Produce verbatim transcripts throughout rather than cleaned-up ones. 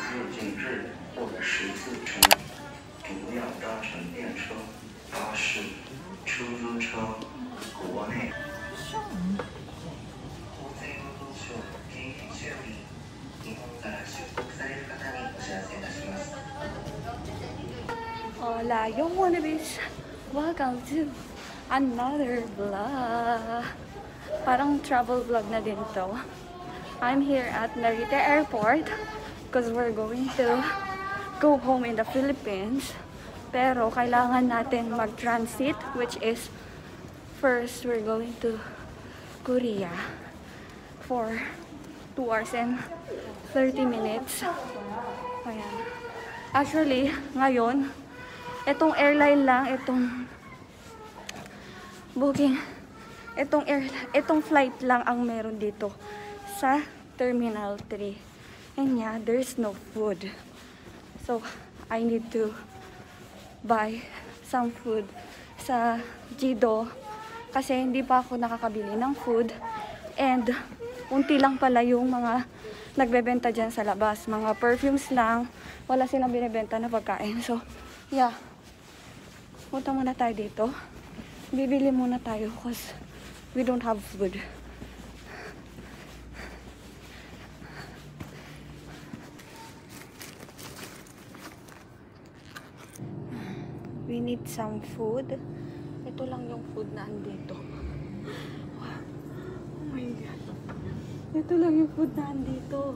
入境日或者十字城，主要搭乘电车、巴士、出租车、国内。厚生労働省検疫中に日本から出国される方にお知らせいたします。 Hola, yo wannabes. Welcome to another vlog. Parang travel vlog na din to. I'm here at Narita Airport because we're going to go home in the Philippines. Pero kailangan natin mag-transit, which is first we're going to Korea for two hours and thirty minutes. Ayan. Actually, ngayon, itong airline lang, itong booking, itong air, itong flight lang ang meron dito sa Terminal three. And yeah, there's no food. So, I need to buy some food sa Jido kasi hindi pa ako nakakabili ng food. And, unti lang pala yung mga nagbebenta dyan sa labas. Mga perfumes lang. Wala silang binibenta na pagkain. So, yeah. Punta muna tayo dito. Bibili muna tayo because we don't have food. We need some food. Ito lang yung food na andito. Oh my God. Ito lang yung food na andito.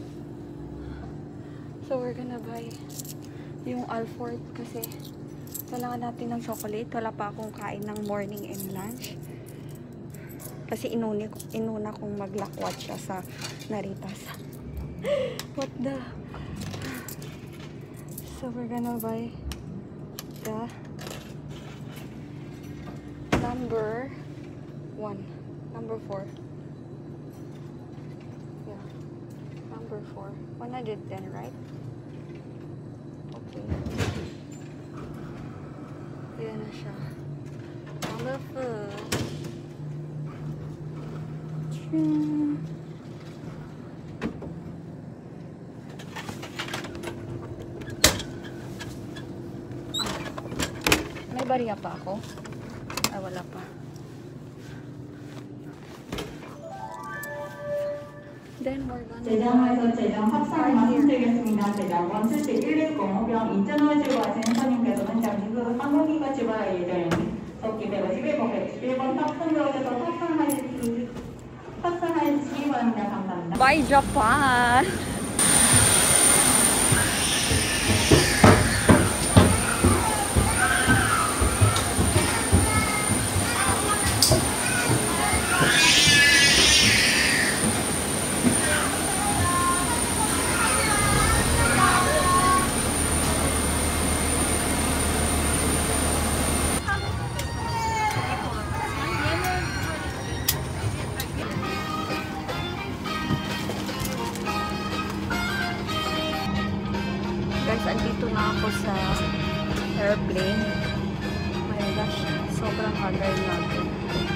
So we're gonna buy yung Alfort kasi kailangan natin ng chocolate. Wala pa akong kain ng morning and lunch. Kasi inuni, inuna kong maglakwat siya sa Naritas. What the? So we're gonna buy the number one. Number four. Yeah. Number four. one hundred ten, right? Okay. Ayan na siya. Number four. Hmm. Ah. May bariya pa ako? Ah, wala pa. Then we're gonna 재정에서 재정 협상 말씀드리겠습니다. 재정 원칠십 일일 공호병 이천오십오 하시는 손님께서는 잠시 후 항공기가 출발할 예정입니다. 적기 백오십일 번, 백십일 번 탑승역에서 탑승할지 탑승할지 바랍니다. 감사합니다. Bye Japan! Guys, andito na ako sa airplane. Oh my gosh, sobrang haggard natin.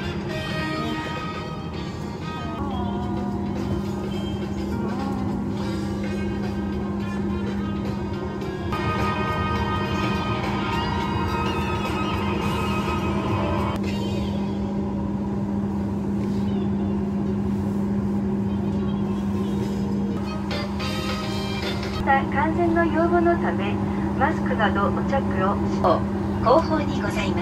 また感染の予防のためマスクなどお着用を後方にございます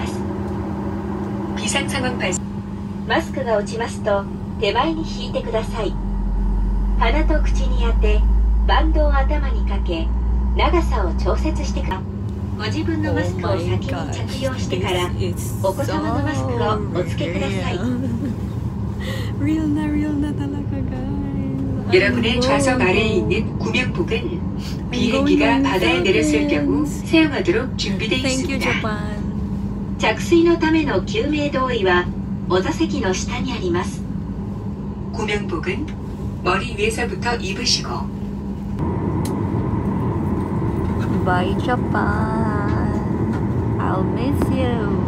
。비상상황 발생マスクが落ちますと手前に引いてください。鼻と口に当てバンドを頭にかけ長さを調節してください。ご自分のマスクを先に着用してからお子様のマスクをお付けください。 Real na real na talaga, guys. 여러분의 좌석 아래에 있는 구명복은 비행기가 바다에 내렸을 경우 사용하도록 준비되어 있습니다. 着水のための救命胴衣はお座席の下にあります。 구명복은 머리 위에서부터 입으시고 Bye Japan. I'll miss you.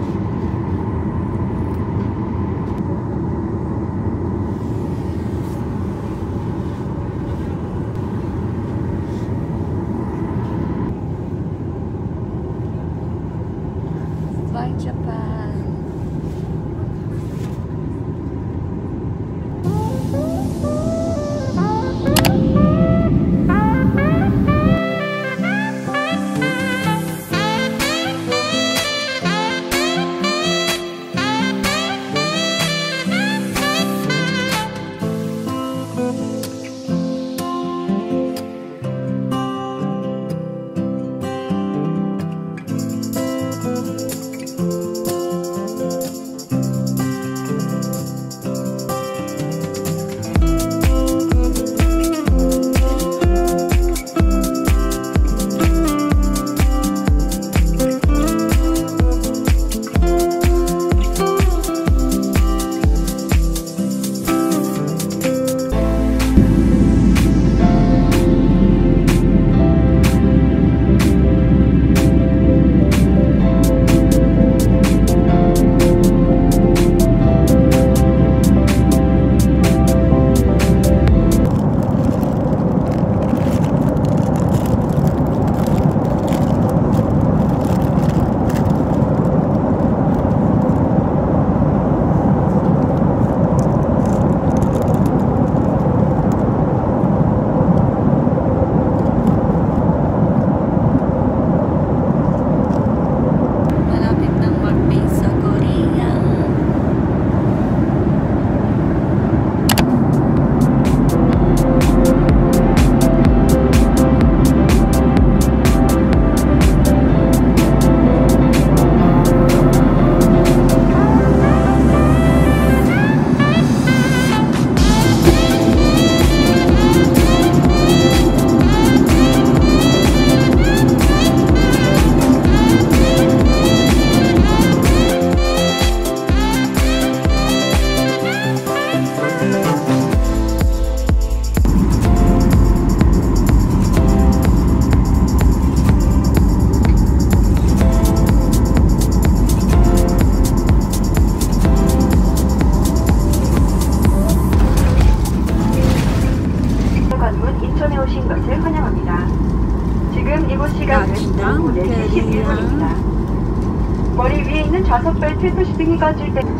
것을 환영합니다. 지금 이곳 시각은 오후 네 시 십일 분입니다. 머리 위에 있는 좌석 벨트 푸시등이 꺼질 때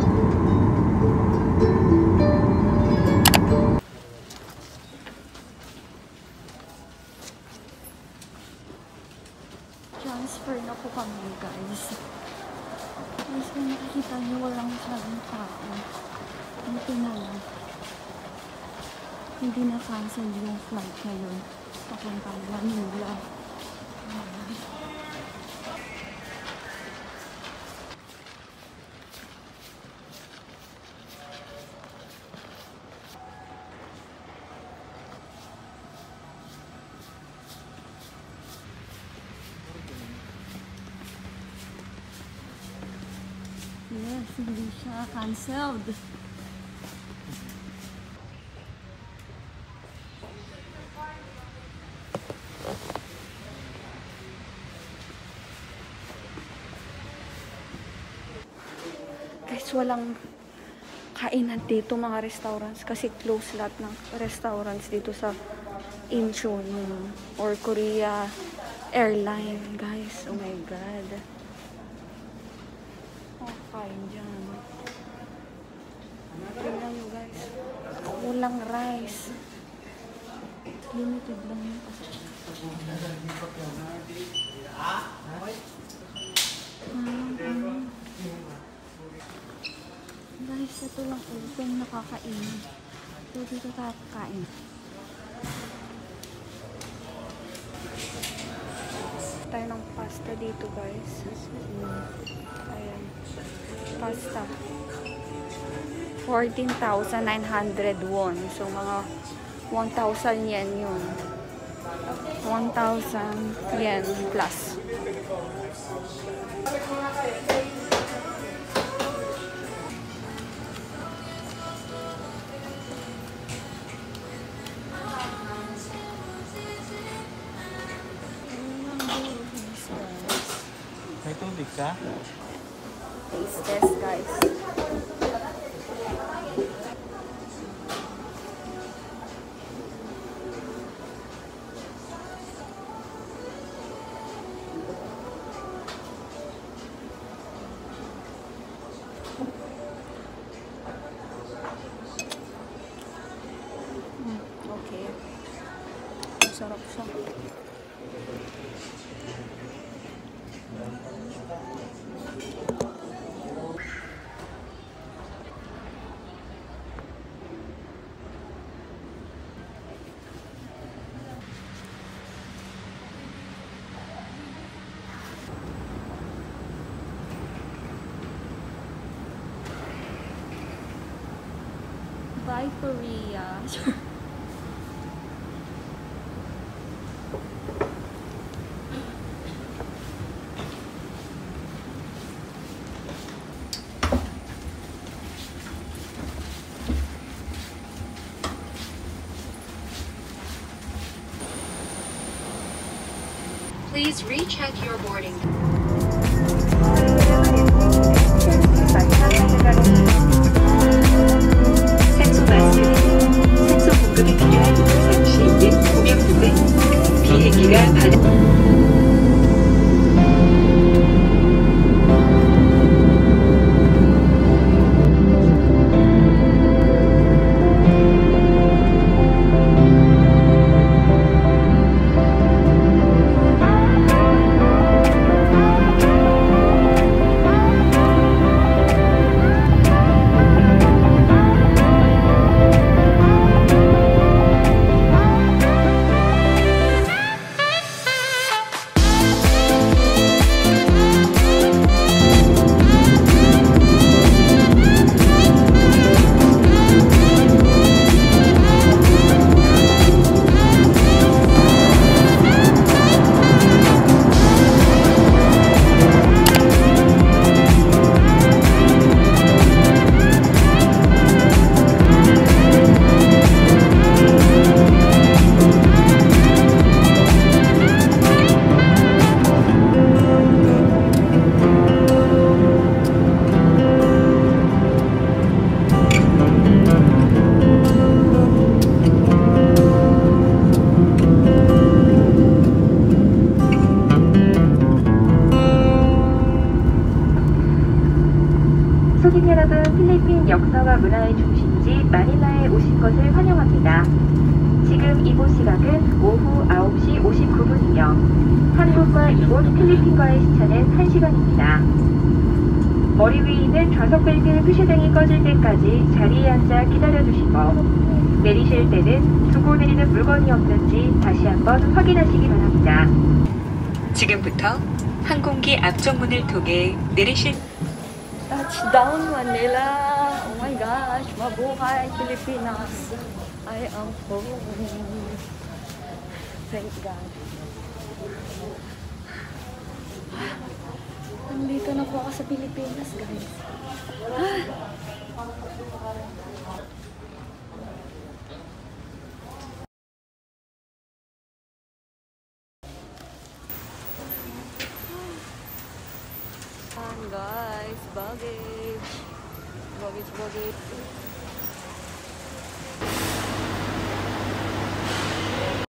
transfer na po kami, guys. Guys, kung nakikita niyo, walang masyadong tao. Buti na lang. Hindi na cancel yung flight ngayon. Papuntang Manila. Yes, hindi siya canceled. Guys, walang kainan dito, mga restaurants, kasi close lahat ng restaurants dito sa Incheon or Korea Airline, guys. Oh my God. Okay, dyan. Tignan nyo, guys. Walang rice. Limited lang yun kasi. Ah, um, guys, ito lang open nakakain. So, dito tayo kakain. Tayo ng pasta dito, guys. Ayan. Pasta. fourteen thousand nine hundred won. So, mga one thousand yen yun. one thousand yen plus. May tubig ka? Taste test, guys. Mm, okay. Sarap siya. Bye, Korea. Please recheck your boarding. 산소 마스크, 산소 공급이 필요한 상시 있는 구명부근 비행기가 바다 여러분, 필리핀 역사와 문화의 중심지 마닐라에 오신 것을 환영합니다. 지금 이곳 시각은 오후 아홉 시 오십구 분이며 한국과 이곳 필리핀과의 시차는 한 시간입니다. 머리 위에 있는 좌석 벨트 표시등이 꺼질 때까지 자리에 앉아 기다려주시고 내리실 때는 두고 내리는 물건이 없는지 다시 한번 확인하시기 바랍니다. 지금부터 항공기 앞쪽 문을 통해 내리실 Touchdown Manila! Oh my gosh! Mabuhay Pilipinas! I am home! Thank God! Nandito na po ako sa Pilipinas, guys. Guys, baggage. Baggage, baggage.